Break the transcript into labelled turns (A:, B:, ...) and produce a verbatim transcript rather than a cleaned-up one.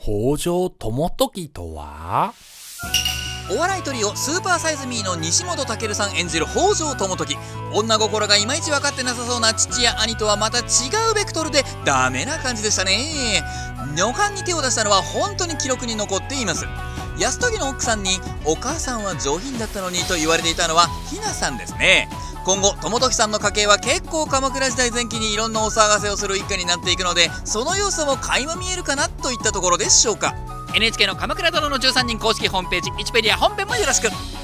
A: 北条智時とは？
B: お笑いトリオスーパーサイズミーの西本健さん演じる北条智時。女心がいまいち分かってなさそうな父や兄とはまた違うベクトルでダメな感じでしたね。女官に手を出したのは本当に記録に残っています。泰時の奥さんに「お母さんは上品だったのに」と言われていたのはひなさんですね。今後智時さんの家系は結構鎌倉時代前期にいろんなお騒がせをする一家になっていくので、その要素も垣間見えるかなといったところでしょうか。 エヌエイチケー の鎌倉殿のじゅうさんにん公式ホームページいちペディア本編もよろしく。